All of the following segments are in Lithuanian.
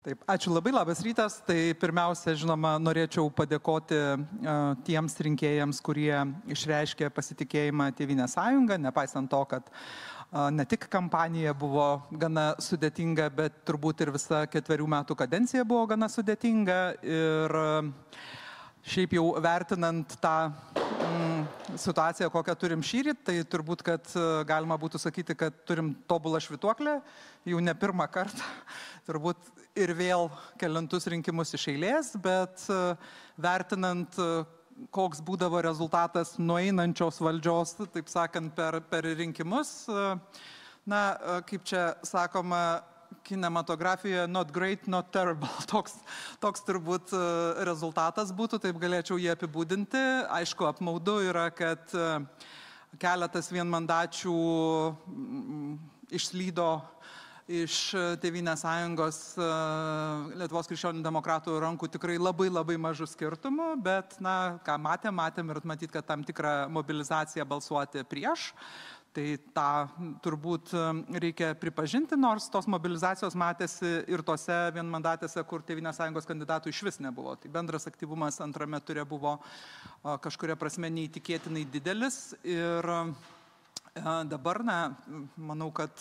Taip, ačiū labai, labas rytas. Tai pirmiausia, žinoma, norėčiau padėkoti tiems rinkėjams, kurie išreiškė pasitikėjimą Tėvynės sąjungą, nepaisant to, kad ne tik kampanija buvo gana sudėtinga, bet turbūt ir visa 4 metų kadencija buvo gana sudėtinga. Ir šiaip jau vertinant tą situaciją, kokią turim šįryt, tai turbūt, kad galima būtų sakyti, kad turim tobulą švytuoklę, jau ne pirmą kartą, turbūt ir vėl kelintus rinkimus iš eilės, bet vertinant, koks būdavo rezultatas nueinančios valdžios, taip sakant, per rinkimus, na, kaip čia sakoma, kinematografijoje not great, not terrible. Toks turbūt rezultatas būtų, taip galėčiau jį apibūdinti. Aišku, apmaudu yra, kad keletas vienmandačių išslydo iš Tėvynės sąjungos Lietuvos krikščionių demokratų rankų tikrai labai mažų skirtumų, bet, na, ką matėm ir matyt, kad tam tikrą mobilizaciją balsuoti prieš. Tai tą turbūt reikia pripažinti, nors tos mobilizacijos matėsi ir tose vienmandatėse, kur Tėvynės sąjungos kandidatų iš vis nebuvo. Tai bendras aktyvumas antrame ture buvo kažkuria prasme neįtikėtinai didelis. Ir dabar, na, manau, kad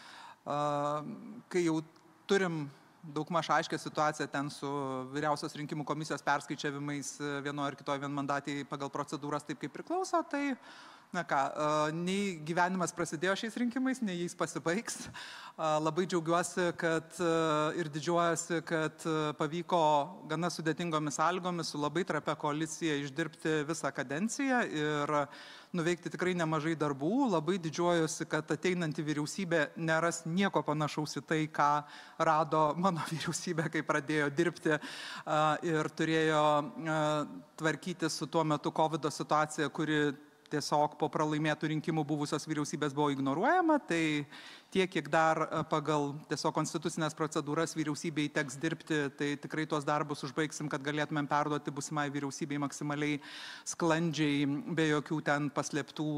kai jau turim daugmaž aiškę situaciją ten su vyriausios rinkimų komisijos perskaičiavimais vienoje ar kitoje vienmandatėje pagal procedūras taip kaip priklauso, tai na ką, nei gyvenimas prasidėjo šiais rinkimais, nei jais pasibaigs. Labai džiaugiuosi ir didžiuojasi, kad pavyko gana sudėtingomis sąlygomis su labai trapia koalicija išdirbti visą kadenciją ir nuveikti tikrai nemažai darbų. Labai didžiuojuosi, kad ateinanti vyriausybė neras nieko panašaus į tai, ką rado mano vyriausybė, kai pradėjo dirbti ir turėjo tvarkyti su tuo metu COVID situacija, kuri tiesiog po pralaimėtų rinkimų buvusios vyriausybės buvo ignoruojama, tai tiek, kiek dar pagal tiesiog konstitucinės procedūras vyriausybei teks dirbti, tai tikrai tuos darbus užbaigsim, kad galėtumėm perduoti būsimai vyriausybei maksimaliai sklandžiai, be jokių ten paslėptų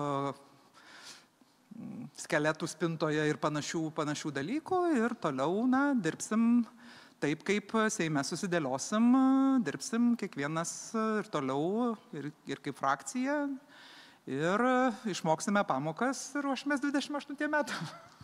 skeletų spintoje ir panašių dalykų. Ir toliau, na, dirbsim taip, kaip Seime susidėliosim, dirbsim kiekvienas ir toliau, ir kaip frakcija. Ir išmoksime pamokas ir ruošimės 28 metų.